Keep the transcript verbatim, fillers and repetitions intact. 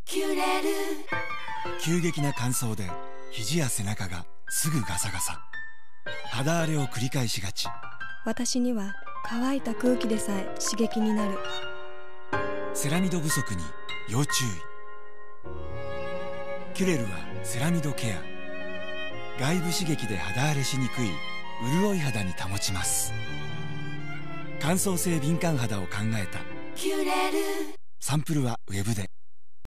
キュレル。 急激な乾燥で肘や背中がすぐガサガサ、肌荒れを繰り返しがち。 私には乾いた空気でさえ刺激になる。 セラミド不足に要注意。キュレルはセラミドケア、外部刺激で肌荒れしにくい潤い肌に保ちます。乾燥性敏感肌を考えたキュレル。サンプルはウェブで。